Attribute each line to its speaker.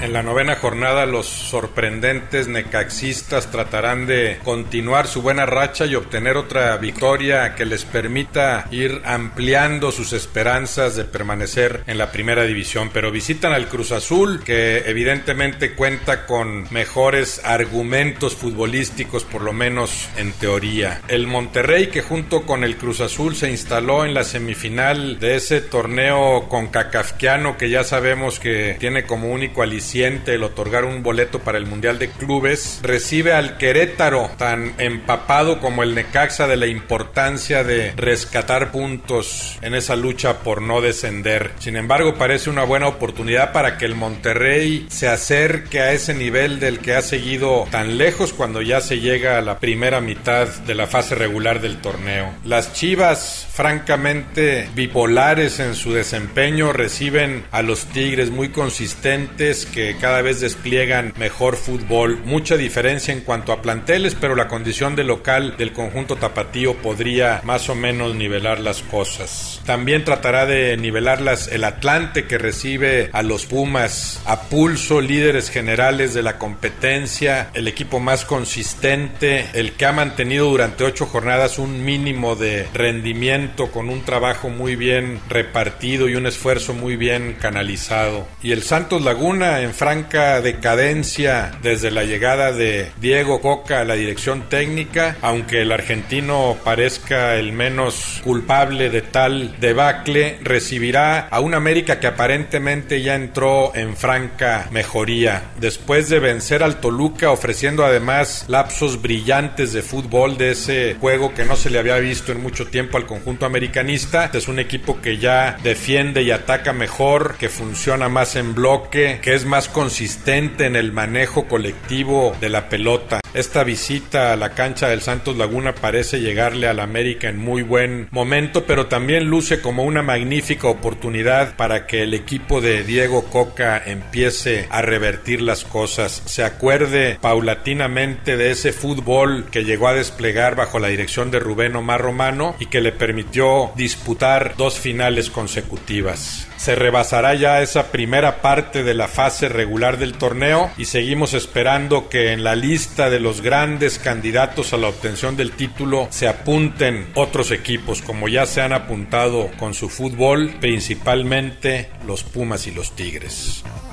Speaker 1: En la novena jornada los sorprendentes necaxistas tratarán de continuar su buena racha y obtener otra victoria que les permita ir ampliando sus esperanzas de permanecer en la primera división, pero visitan al Cruz Azul, que evidentemente cuenta con mejores argumentos futbolísticos, por lo menos en teoría. El Monterrey, que junto con el Cruz Azul se instaló en la semifinal de ese torneo concacafquiano que ya sabemos que tiene como único aliciente el otorgar un boleto para el Mundial de Clubes, recibe al Querétaro, tan empapado como el Necaxa de la importancia de rescatar puntos en esa lucha por no descender. Sin embargo, parece una buena oportunidad para que el Monterrey se acerque a ese nivel del que ha seguido tan lejos cuando ya se llega a la primera mitad de la fase regular del torneo. Las Chivas, francamente bipolares en su desempeño, reciben a los Tigres, muy consistentes, que cada vez despliegan mejor fútbol. Mucha diferencia en cuanto a planteles, pero la condición de local del conjunto tapatío podría más o menos nivelar las cosas. También tratará de nivelarlas el Atlante, que recibe a los Pumas a pulso, líderes generales de la competencia, el equipo más consistente, el que ha mantenido durante 8 jornadas un mínimo de rendimiento con un trabajo muy bien repartido y un esfuerzo muy bien canalizado. Y el Santos Laguna, en franca decadencia desde la llegada de Diego Coca a la dirección técnica, aunque el argentino parezca el menos culpable de tal debacle, recibirá a un América que aparentemente ya entró en franca mejoría. Después de vencer al Toluca, ofreciendo además lapsos brillantes de fútbol, de ese juego que no se le había visto en mucho tiempo al conjunto americanista, es un equipo que ya defiende y ataca mejor, que funciona más en bloque, que es más consistente en el manejo colectivo de la pelota. Esta visita a la cancha del Santos Laguna parece llegarle al América en muy buen momento, pero también luce como una magnífica oportunidad para que el equipo de Diego Coca empiece a revertir las cosas, se acuerde paulatinamente de ese fútbol que llegó a desplegar bajo la dirección de Rubén Omar Romano y que le permitió disputar 2 finales consecutivas. Se rebasará ya esa primera parte de la fase regular del torneo y seguimos esperando que en la lista de los grandes candidatos a la obtención del título se apunten otros equipos, como ya se han apuntado con su fútbol, principalmente los Pumas y los Tigres.